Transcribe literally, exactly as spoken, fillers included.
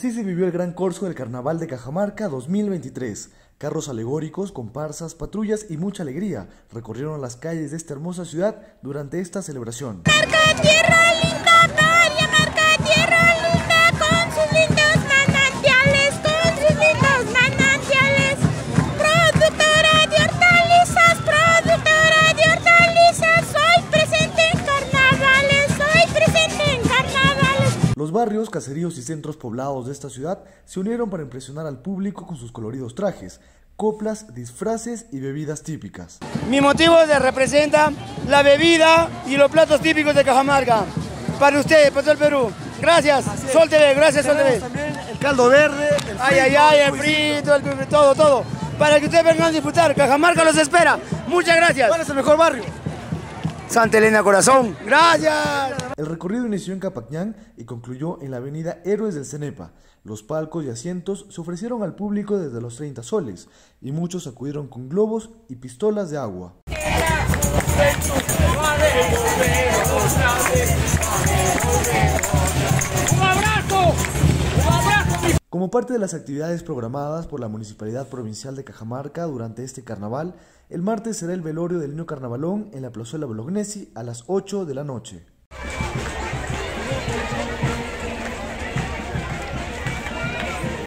Así se vivió el gran corso del Carnaval de Cajamarca dos mil veintitrés. Carros alegóricos, comparsas, patrullas y mucha alegría recorrieron las calles de esta hermosa ciudad durante esta celebración. Marca tierra linda, Caria, marca tierra linda, con sus lindos manantiales, con sus lindos manantiales. Productora de hortalizas, productora de hortalizas, soy presente en carnavales, soy presente en carnavales. Los barrios, caseríos y centros poblados de esta ciudad se unieron para impresionar al público con sus coloridos trajes, coplas, disfraces y bebidas típicas. Mi motivo se representa la bebida y los platos típicos de Cajamarca. Para ustedes, para todo el Perú. Gracias, Sol T V, gracias Sol T V. También el caldo verde, el frito, Ay, ay, ay, el frito, el, todo, todo. Para que ustedes vengan a disfrutar, Cajamarca los espera. Muchas gracias. ¿Cuál es el mejor barrio? Santa Elena Corazón, gracias. El recorrido inició en Capacñán y concluyó en la avenida Héroes del Cenepa. Los palcos y asientos se ofrecieron al público desde los treinta soles y muchos acudieron con globos y pistolas de agua. ¡Un abrazo! ¡Un abrazo! Como parte de las actividades programadas por la Municipalidad Provincial de Cajamarca durante este carnaval, el martes será el velorio del Niño Carnavalón en la Plazuela Bolognesi a las ocho de la noche.